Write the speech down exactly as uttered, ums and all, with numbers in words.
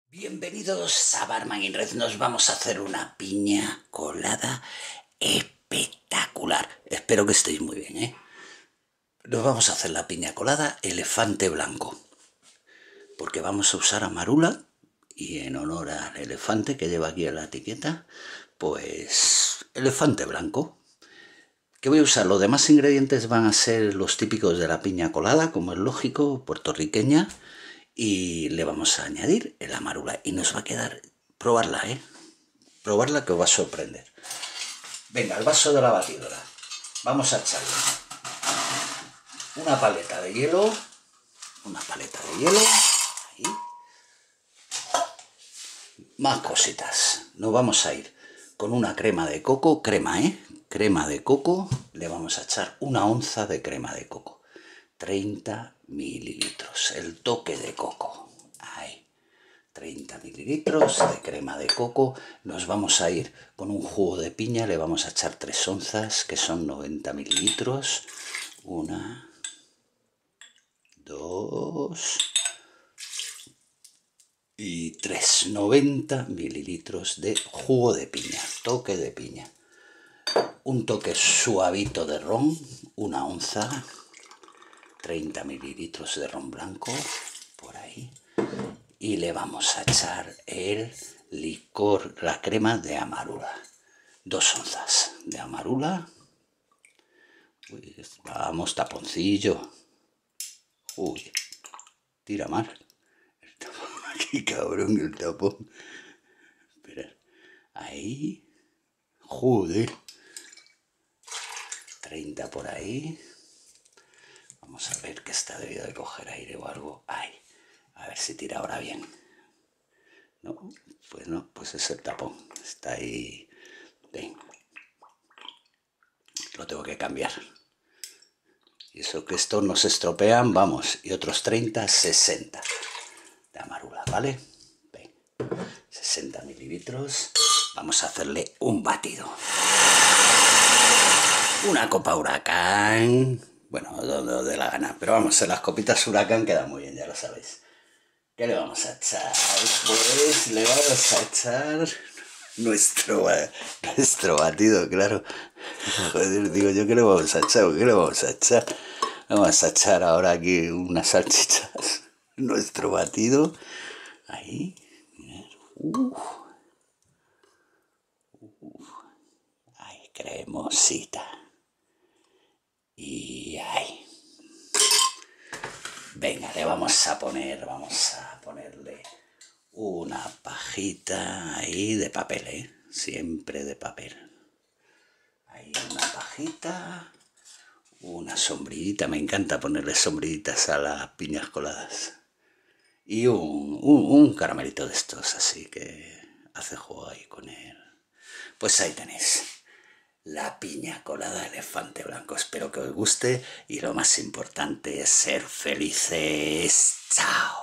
Bienvenidos a Barman y Red. Nos vamos a hacer una piña colada espectacular. Espero que estéis muy bien, ¿eh? Nos vamos a hacer la piña colada elefante blanco, porque vamos a usar amarula y en honor al elefante que lleva aquí en la etiqueta, pues elefante blanco. ¿Qué voy a usar? Los demás ingredientes van a ser los típicos de la piña colada, como es lógico, puertorriqueña. Y le vamos a añadir el amarula y nos va a quedar, probarla, ¿eh? Probarla que os va a sorprender. Venga, el vaso de la batidora. Vamos a echarle una paleta de hielo, una paleta de hielo, ahí. Más cositas. Nos vamos a ir con una crema de coco, crema, ¿eh? Crema de coco, le vamos a echar una onza de crema de coco. treinta mililitros, el toque de coco, ahí, treinta mililitros de crema de coco. Nos vamos a ir con un jugo de piña, le vamos a echar tres onzas, que son noventa mililitros, una, dos y tres, noventa mililitros de jugo de piña, toque de piña. Un toque suavito de ron, una onza, treinta mililitros de ron blanco, por ahí. Y le vamos a echar el licor, la crema de amarula. Dos onzas de amarula. Uy, vamos, taponcillo. Uy, tira mal. El tapón, qué cabrón el tapón. Espera, ahí. Joder. treinta por ahí. Vamos a ver que está debido de coger aire o algo. Ay, a ver si tira ahora bien. No, pues no, pues es el tapón. Está ahí. Bien. Lo tengo que cambiar. Y eso que estos no se estropean, vamos. Y otros treinta, sesenta de amarula, ¿vale? Bien. sesenta mililitros. Vamos a hacerle un batido. Una copa huracán. Bueno, de la gana, pero vamos, en las copitas huracán queda muy bien, ya lo sabéis. ¿Qué le vamos a echar? Pues le vamos a echar nuestro, nuestro batido, claro. Joder, digo yo, ¿qué le vamos a echar? ¿Qué le vamos a echar? Vamos a echar ahora aquí unas salchichas. Nuestro batido. Ahí. Uf. Uf. Ay, cremosita. Y ahí. Venga, le vamos a poner, vamos a ponerle una pajita ahí de papel, ¿eh? Siempre de papel. Ahí una pajita, una sombrillita, me encanta ponerle sombrillitas a las piñas coladas. Y un, un, un caramelito de estos, así que hace juego ahí con él. Pues ahí tenéis. La piña colada elefante blanco. Espero que os guste y lo más importante es ser felices. ¡Chao!